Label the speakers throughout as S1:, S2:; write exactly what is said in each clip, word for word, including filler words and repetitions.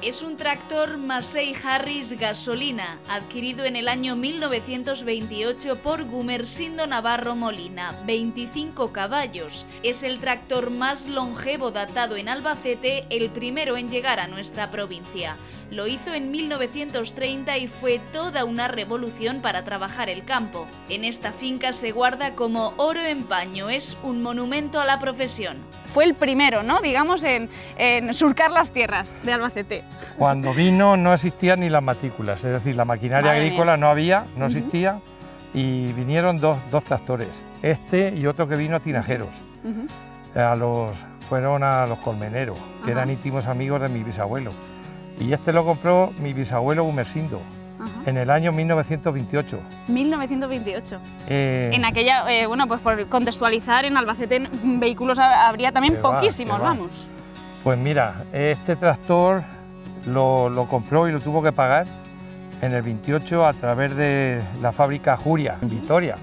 S1: Es un tractor Massey Harris gasolina, adquirido en el año mil novecientos veintiocho por Gumersindo Navarro Molina, veinticinco caballos. Es el tractor más longevo datado en Albacete, el primero en llegar a nuestra provincia. Lo hizo en mil novecientos treinta y fue toda una revolución para trabajar el campo. En esta finca se guarda como oro en paño, es un monumento a la profesión.
S2: Fue el primero, ¿no?, digamos, en, en surcar las tierras de Albacete.
S3: Cuando vino no existían ni las matrículas, es decir, la maquinaria
S2: Madre
S3: agrícola
S2: mía.
S3: no había, no
S2: Uh-huh.
S3: existía, y vinieron dos, dos tractores, este y otro que vino a tinajeros.
S2: Uh-huh.
S3: a los, fueron a los colmeneros, que
S2: Ajá.
S3: eran íntimos amigos de mi bisabuelo. Y este lo compró mi bisabuelo Gumersindo,
S2: Ajá.
S3: en el año mil novecientos veintiocho.
S2: mil novecientos veintiocho.
S3: Eh,
S2: En aquella, eh, bueno, pues por contextualizar, en Albacete vehículos habría también
S3: Que va,
S2: poquísimos,
S3: que va.
S2: vamos.
S3: Pues mira, este tractor lo, lo compró y lo tuvo que pagar en el veintiocho a través de la fábrica Juria, en Vitoria,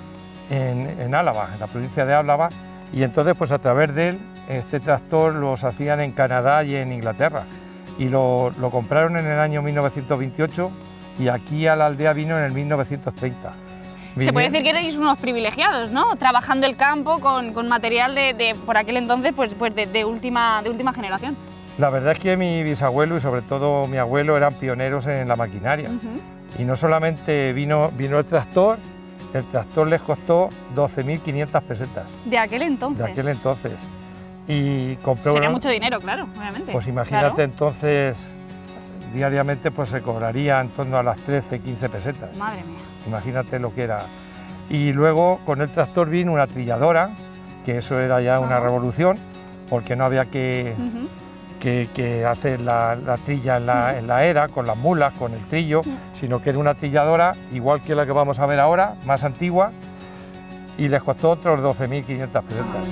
S3: en, en Álava, en la provincia de Álava, y entonces pues a través de él este tractor los hacían en Canadá y en Inglaterra, y lo, lo compraron en el año mil novecientos veintiocho y aquí a la aldea vino en el mil novecientos treinta.
S2: Se puede
S3: Vinieron-
S2: decir que erais unos privilegiados, ¿no? Trabajando el campo con, con material de, de, por aquel entonces, pues, pues de, de, última, de última generación.
S3: La verdad es que mi bisabuelo y sobre todo mi abuelo eran pioneros en la maquinaria.
S2: Uh-huh.
S3: Y no solamente vino, vino el tractor, el tractor les costó doce mil quinientas pesetas
S2: De aquel entonces.
S3: de aquel entonces. Y compró,
S2: Sería mucho dinero, claro, obviamente.
S3: pues imagínate,
S2: Claro.
S3: entonces, diariamente pues se cobraría en torno a las trece, quince pesetas.
S2: Madre mía.
S3: Imagínate lo que era. Y luego con el tractor vino una trilladora, que eso era ya una
S2: Ajá.
S3: revolución, porque no había que,
S2: Uh-huh.
S3: que, que hacer la, la trilla en la, en la era, con las mulas, con el trillo, sino que era una trilladora igual que la que vamos a ver ahora, más antigua, y les costó otros doce mil quinientas pesetas.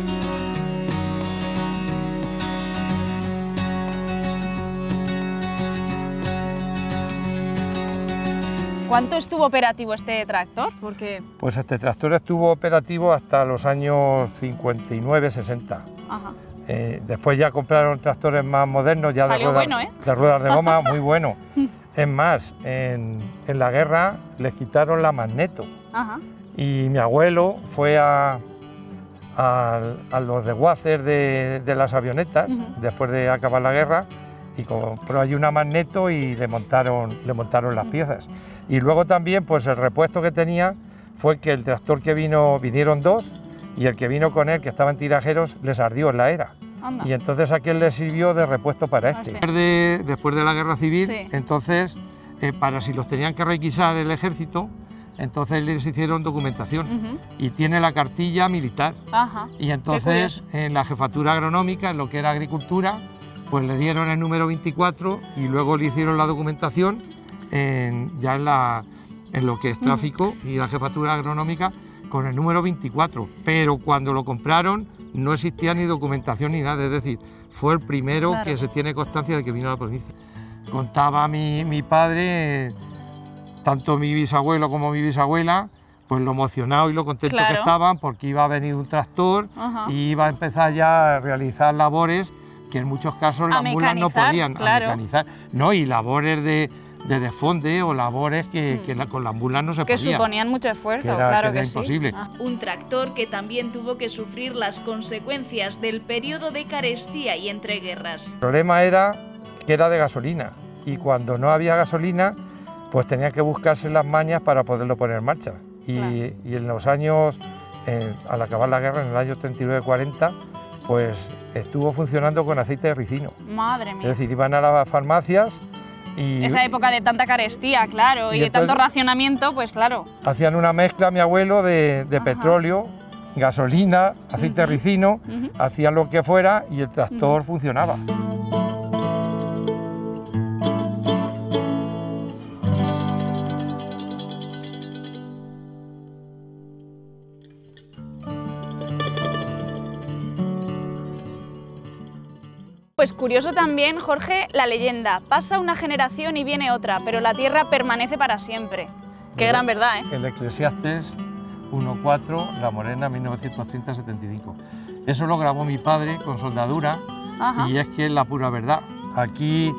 S2: ¿Cuánto estuvo operativo este tractor? Porque...
S3: Pues este tractor estuvo operativo hasta los años cincuenta y nueve, sesenta.
S2: Ajá.
S3: Eh, después ya compraron tractores más modernos, ya de
S2: Salió
S3: ruedas,
S2: bueno, ¿eh?
S3: de ruedas de goma, muy bueno. Es más, en, en la guerra les quitaron la magneto.
S2: Ajá.
S3: Y mi abuelo fue a, a, a los desguaces de, de las avionetas,
S2: Ujú.
S3: después de acabar la guerra, y compró allí una magneto y le montaron, le montaron las piezas. Y luego también, pues el repuesto que tenía fue que el tractor que vino, vinieron dos, y el que vino con él, que estaba en tirajeros, les ardió en la era.
S2: Anda.
S3: Y entonces aquel le sirvió de repuesto para
S2: Hostia.
S3: este. Después de, después de la guerra civil,
S2: Sí.
S3: entonces, eh, para si los tenían que requisar el ejército, entonces les hicieron documentación.
S2: Ujú.
S3: Y tiene la cartilla militar.
S2: Ajá.
S3: Y entonces,
S2: curioso.
S3: en la jefatura agronómica, en lo que era agricultura, pues le dieron el número veinticuatro y luego le hicieron la documentación en, ya en, la, en lo que es tráfico y la jefatura agronómica con el número veinticuatro. Pero cuando lo compraron no existía ni documentación ni nada, es decir, fue el primero
S2: Claro.
S3: que se tiene constancia de que vino a la provincia. Contaba mi, mi padre, tanto mi bisabuelo como mi bisabuela, pues lo emocionado y lo contento
S2: Claro.
S3: que estaban porque iba a venir un tractor
S2: Ajá.
S3: y iba a empezar ya a realizar labores que en muchos casos
S2: A
S3: las mulas no
S2: mecanizar,
S3: podían a
S2: claro.
S3: mecanizar. No, y labores de, de desfonde o labores que,
S2: Mm.
S3: que la- con las mulas no se
S2: Que
S3: podía.
S2: suponían mucho esfuerzo,
S3: que era-
S2: claro
S3: que era
S2: que sí.
S3: imposible.
S2: Ah.
S1: Un tractor que también tuvo que sufrir las consecuencias del periodo de carestía y entreguerras.
S3: El problema era que era de gasolina y cuando no había gasolina pues tenía que buscarse las mañas para poderlo poner en marcha. Y,
S2: Claro.
S3: y en los años, eh, al acabar la guerra, en el año treinta y nueve cuarenta, pues estuvo funcionando con aceite de ricino.
S2: Madre
S3: Es
S2: mía.
S3: decir, iban a las farmacias y
S2: Esa época de tanta carestía, claro, y,
S3: Y
S2: de tanto
S3: entonces-
S2: racionamiento, pues claro.
S3: hacían una mezcla, mi abuelo, de, de
S2: Ajá.
S3: petróleo, gasolina, aceite de
S2: Ujú.
S3: ricino,
S2: Ujú.
S3: hacían lo que fuera y el tractor funcionaba.
S2: Pues curioso también, Jorge, la leyenda. Pasa una generación y viene otra, pero la tierra permanece para siempre. Qué
S3: Mira,
S2: gran verdad, ¿eh?
S3: El Eclesiastes uno cuatro, La Morena, mil novecientos treinta a setenta y cinco. Eso lo grabó mi padre con soldadura
S2: Ajá.
S3: y es que es la pura verdad. Aquí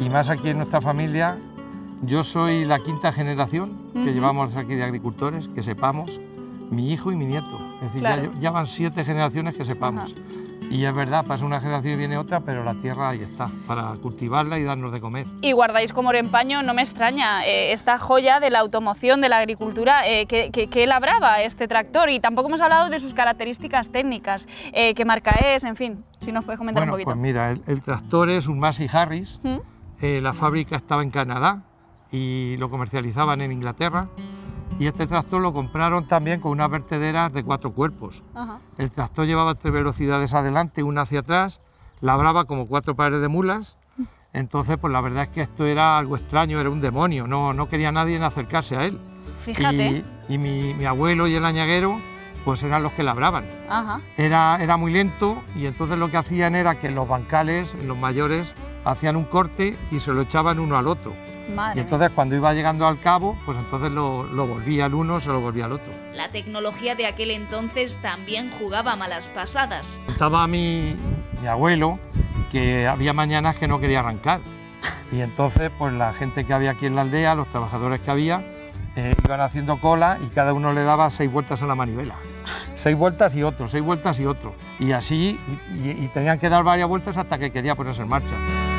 S3: y más aquí en nuestra familia. Yo soy la quinta generación que
S2: Uh-huh.
S3: llevamos aquí de agricultores, que sepamos, mi hijo y mi nieto. Es decir,
S2: Claro.
S3: ya, ya van siete generaciones que sepamos.
S2: Ajá.
S3: Y es verdad, pasa una generación y viene otra, pero la tierra ahí está, para cultivarla y darnos de comer.
S2: Y guardáis como oro en paño, no me extraña, eh, esta joya de la automoción, de la agricultura, eh, que, que, que labraba este tractor, y tampoco hemos hablado de sus características técnicas, eh, qué marca es, en fin, si nos puedes comentar
S3: Bueno,
S2: un poquito.
S3: pues mira, el, el tractor es un Massey Harris,
S2: ¿Mm?
S3: eh, la fábrica estaba en Canadá y lo comercializaban en Inglaterra, y este tractor lo compraron también con unas vertederas de cuatro cuerpos.
S2: Ajá.
S3: El tractor llevaba tres velocidades adelante, una hacia atrás, labraba como cuatro pares de mulas. Entonces, pues la verdad es que esto era algo extraño, era un demonio, no, no quería nadie en acercarse a él.
S2: Fíjate.
S3: Y, y mi, mi abuelo y el añaguero, pues eran los que labraban.
S2: Ajá.
S3: Era, era muy lento, y entonces lo que hacían era que en los bancales, en los mayores, hacían un corte y se lo echaban uno al otro.
S2: Madre
S3: Y entonces cuando iba llegando al cabo, pues entonces lo, lo volvía el uno, se lo volvía al otro.
S1: La tecnología de aquel entonces también jugaba malas pasadas.
S3: Contaba a mi, mi abuelo que había mañanas que no quería arrancar, y entonces pues la gente que había aquí en la aldea, los trabajadores que había, eh, iban haciendo cola y cada uno le daba seis vueltas a la manivela. Seis vueltas y otro, seis vueltas y otro. Y así, y, y, y tenían que dar varias vueltas hasta que quería ponerse en marcha.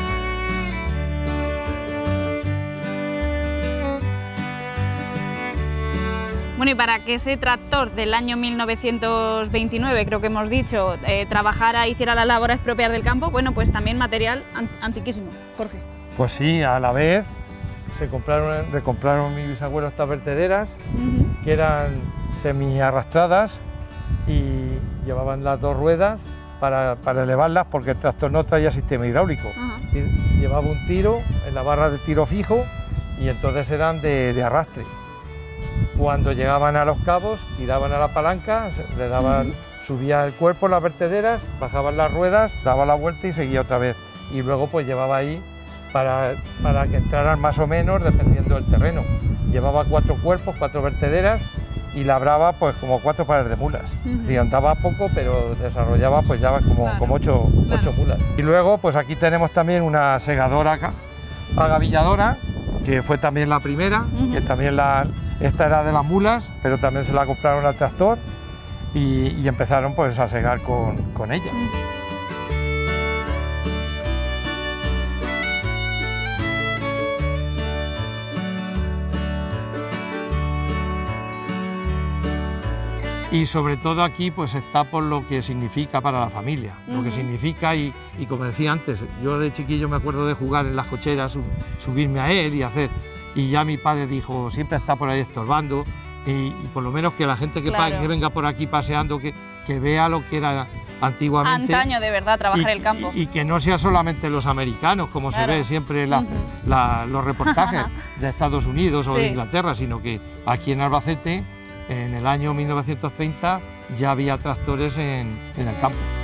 S2: Bueno, y para que ese tractor del año mil novecientos veintinueve, creo que hemos dicho, eh, trabajara, hiciera las labores propias del campo, bueno, pues también material an antiquísimo, Jorge.
S3: Pues sí, a la vez se compraron, le compraron mi bisabuelo estas vertederas,
S2: Uh-huh.
S3: que eran semi arrastradas y llevaban las dos ruedas para, para elevarlas, porque el tractor no traía sistema hidráulico.
S2: Uh-huh.
S3: Y llevaba un tiro en la barra de tiro fijo, y entonces eran de, de arrastre. Cuando llegaban a los cabos, tiraban a la palanca, le daban, subía el cuerpo, las vertederas, bajaban las ruedas, daba la vuelta y seguía otra vez. Y luego pues llevaba ahí para, para que entraran más o menos dependiendo del terreno. Llevaba cuatro cuerpos, cuatro vertederas, y labraba pues como cuatro pares de mulas.
S2: Uh-huh.
S3: Es decir, andaba poco, pero desarrollaba pues ya como,
S2: Claro,
S3: como ocho,
S2: claro.
S3: ocho mulas. Y luego pues aquí tenemos también una segadora acá, agavilladora, que fue también la primera,
S2: Uh-huh.
S3: que también la, esta era de las mulas, pero también se la compraron al tractor, y, y empezaron pues a segar con, con ella. Y sobre todo aquí pues está por lo que significa para la familia, lo que
S2: Ujú.
S3: significa, y, y como decía antes, yo de chiquillo me acuerdo de jugar en las cocheras, su- subirme a él y hacer, y ya mi padre dijo, siempre está por ahí estorbando, y, y por lo menos que la gente que, pa-
S2: Claro.
S3: que venga por aquí paseando, que, que vea lo que era antiguamente.
S2: Antaño, de verdad, trabajar
S3: y,
S2: el campo.
S3: y- y que no sea solamente los americanos, como
S2: Claro.
S3: se ve siempre en la-
S2: Ujú.
S3: la- los reportajes de Estados Unidos o
S2: Sí.
S3: de Inglaterra, sino que aquí en Albacete, en el año mil novecientos treinta, ya había tractores en, en el campo.